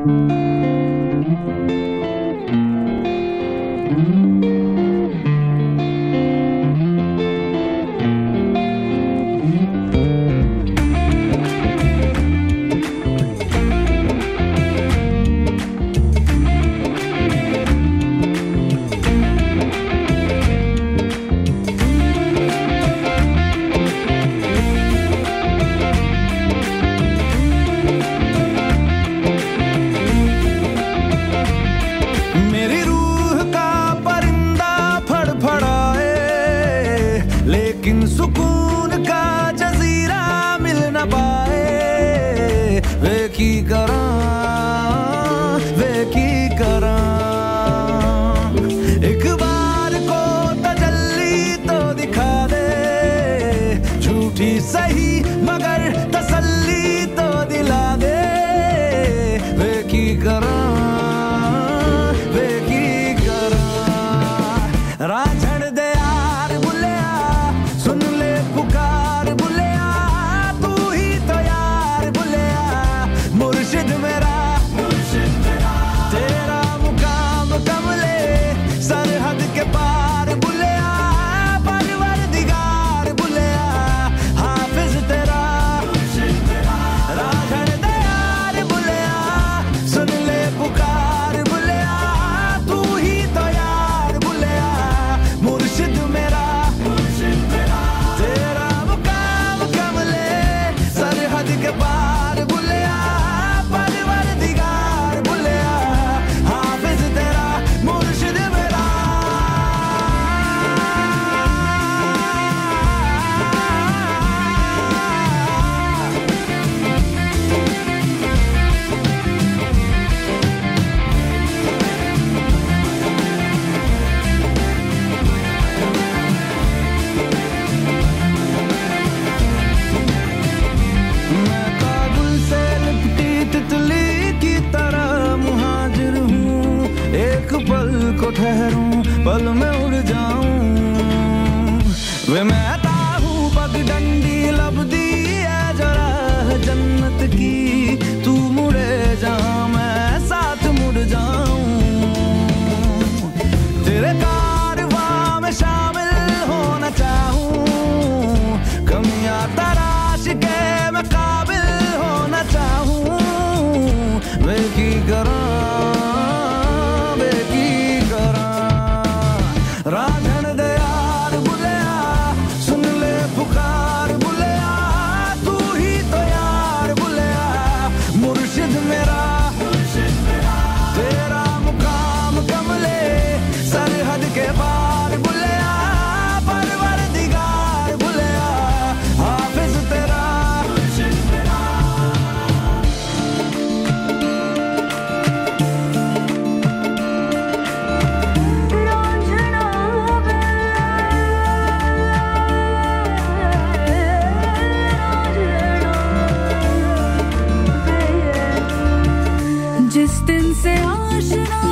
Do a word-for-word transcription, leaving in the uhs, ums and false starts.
लेकिन सुकून का जजीरा मिल न पाए। वे की करा वे की करा एक बार को तजल्ली तो दिखा दे, झूठी सही मगर तसल्ली तो दिला दे। वे की करा वे की करा राझड़ दे यार बुलिया, सुन ले पुकार बुलिया, तू ही तो यार बुलिया। मुर्शिद मेरा मुर्शिद मेरा तेरा मुकाम कमले सरहद के पार बुलिया। परवरदिगार बुलिया हाफिज तेरा मुर्शिद मेरा राझड़ दे यार बुलिया, सुन ले पुकार बुलिया, तू ही तो यार बुलिया। मुर्शिद मेरा मुर्शिद मेरा तेरा मुकाम कमले सरहद के पार बुलिया। परवरदिगार बुलिया हाफिज तेरा मुर्शिद मेरा। मैं काबुल से लिपटी तितली की तरह मुहाजिर हूँ, एक पल को ठहरूं पल में उड़ जाऊं। वे मैं हूँ पगडंडी लबदी है जरा जन्नत की, तू मुड़े जहाँ मैं साथ मुड़ जाऊं। तेरे कारवां में शामिल होना चाहूं, कमियां तराश के मैं काबिल होना चाहूं। वे की करा वे की करा राझड़ दे यार बुलिया, सुन ले पुकार बुलिया, तू ही तो यार बुलिया। मुर्शिद मेरा मुर्शिद मेरा तेरा मुकाम कमले सरहद के पार बुलिया। परवरदिगार बुलिया हाफिज तेरा मुर्शिद मेरा। जिस दिन से आशना